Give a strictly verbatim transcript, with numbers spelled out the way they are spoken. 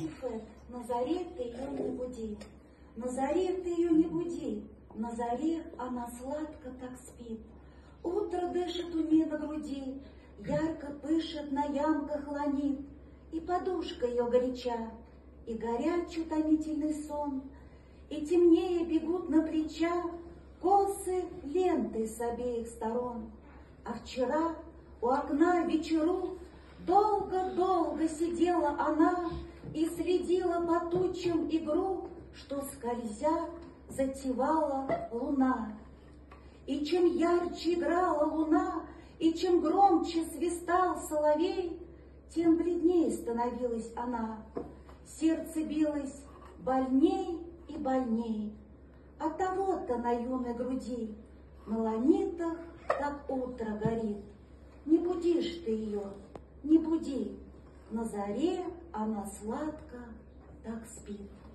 Атифет, на заре ты ее не буди, на заре ты ее не буди, на заре она сладко так спит. Утро дышит у нее на груди, ярко пышет, на ямках ланит, и подушка ее горяча, и горячий томительный сон, и темнее бегут на плечах косы ленты с обеих сторон. А вчера у окна вечеру долго-долго сидела она и следила по тучам игру, что скользя затевала луна. И чем ярче играла луна, и чем громче свистал соловей, тем бледнее становилась она. Сердце билось больней и больней. От того-то на юной груди на ланитах так утро горит. Не будишь ты ее, не буди, на заре она сладко так спит.